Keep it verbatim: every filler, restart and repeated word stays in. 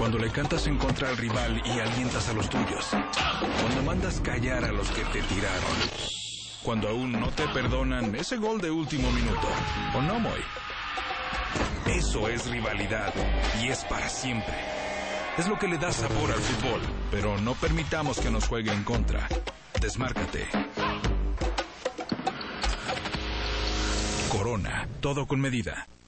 Cuando le cantas en contra al rival y alientas a los tuyos. Cuando mandas callar a los que te tiraron. Cuando aún no te perdonan ese gol de último minuto. ¿O no, Moy? Eso es rivalidad y es para siempre. Es lo que le da sabor al fútbol, pero no permitamos que nos juegue en contra. Desmárcate. Corona, todo con medida.